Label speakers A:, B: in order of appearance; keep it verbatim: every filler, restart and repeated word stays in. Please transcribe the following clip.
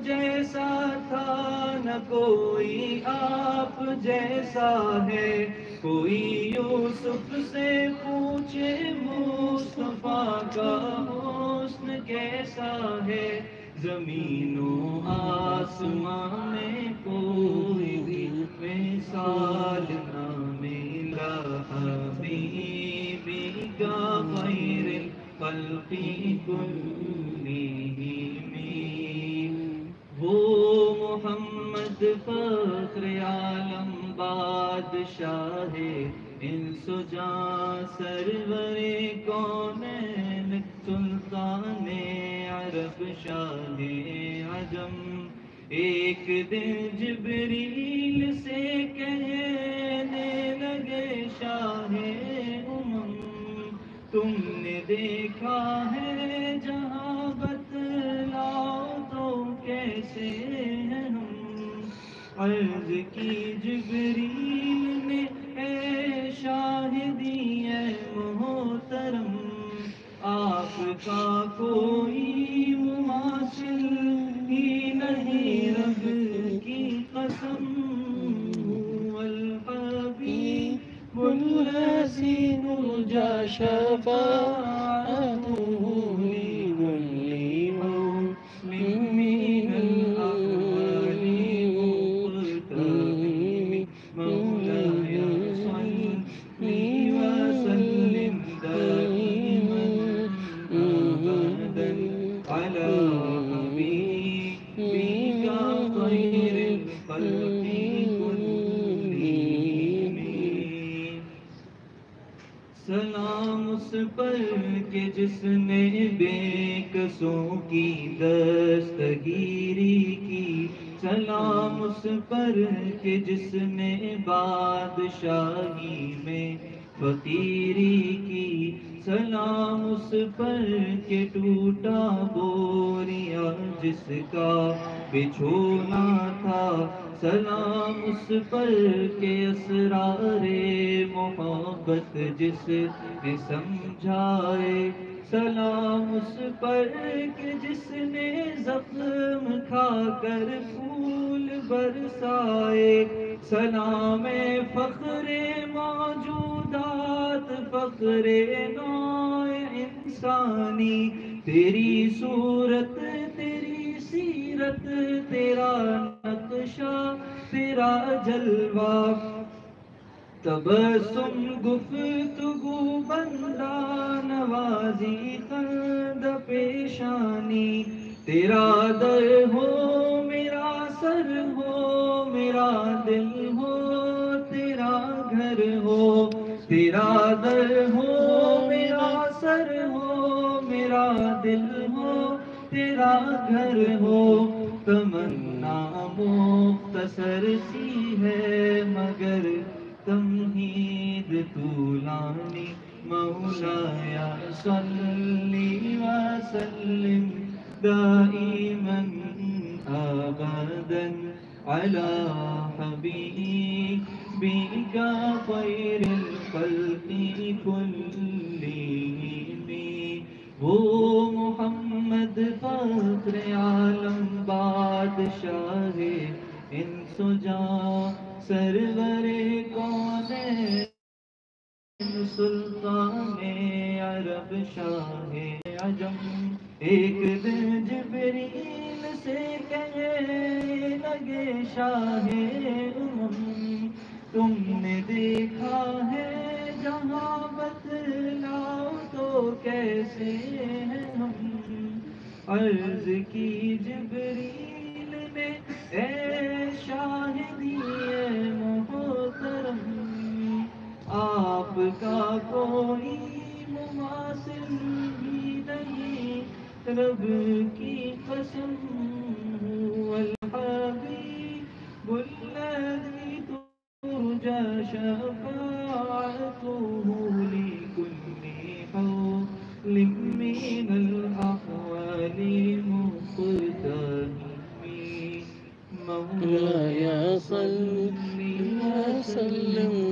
A: جیسا تھا نہ کوئی آپ جیسا ہے، کوئی یوسف سے پوچھے مصطفیٰ کا حسن کیسا ہے، زمین و آسمان میں کوئی بھی مثال نہ ملا حبیبی کا خیر الخلق کلہم۔ وہ محمد فخر عالم بادشاہ انس و جاں سرور کونین سلطان عرب شاہ عجم، ایک دن جبریل سے کہنے لگے شاہ امم، تم نے دیکھا ہے جہاں بتلاؤ تو کیسے ہیں ہم، عرض کی جبریل نے اے شاہدی اے محترم، آپ کا کوئی مماثل ہی نہیں رب کی قسم، الحبیب الذی نرجا شفاعتہ لكل مسلم من الأحوال مقتحم، مولاي صل وسلم دائما أبدا على حبيبك خير الخلق كلهم۔ سلام اس پر کہ جس نے بے کسوں کی دستگیری کی، سلام اس پر کہ جس نے بادشاہی میں فقیری کی، سلام اس پر کہ ٹوٹا بوریا جس کا بچھونا تھا، سلام اس پر کہ اسرار محبت جس نے سمجھائے، سلام اس پر کہ جس نے زخم کھا کر پھول برسائے، سلام فخر موجودات فخر نوع انسانی، تیری صورت تیری سیرت تیرا نقشہ تیرا جلوہ، تبسم گفتگو بندہ نوازی خند پیشانی، تیرا در ہو میرا سر ہو میرا دل ہو تیرا گھر ہو، تیرا در ہو میرا سر ہو میرا دل ہو تیرا گھر ہو، تمنا مختصر سی ہے مگر تمہید طولانی، مولایا صلی وسلم دائما ابدا علی حبیبک خیر الخلق کلہم۔ وہ محمد فخر عالم بادشاہ انس و جاں سرور کونین سلطان عرب شاہ عجم، ایک دن جبریل سے کہنے لگے شاہ امم، تم نے دیکھا ہے جہاں بتلاؤ تو کیسے ہیں ہم، عرض کی جبریل نے اے شاہدی اے محترم، آپ کا کوئی مماثل ہی نہیں رب کی قسم، الحبیب الذی ترجى شفاعته لكل حول من الأحوال مقتحم، مولاي صل وسلم